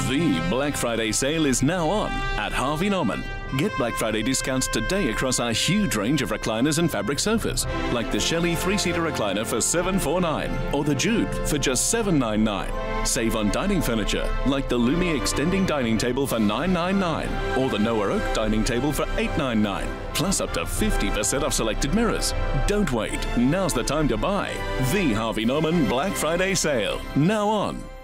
The Black Friday sale is now on at Harvey Norman. Get Black Friday discounts today across our huge range of recliners and fabric sofas, like the Shelley 3-seater recliner for $749 or the Jude for just $799. Save on dining furniture, like the Lumi extending dining table for $999 or the Noah Oak dining table for $899, plus up to 50% off selected mirrors. Don't wait, now's the time to buy. The Harvey Norman Black Friday sale, now on.